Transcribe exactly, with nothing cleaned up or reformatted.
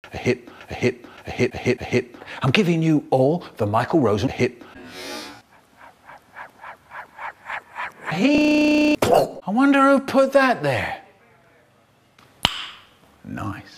a hit, a hit, a hit, a hit, a hit. I'm giving you all the Michael Rosen hit. He. I wonder who put that there. Nice.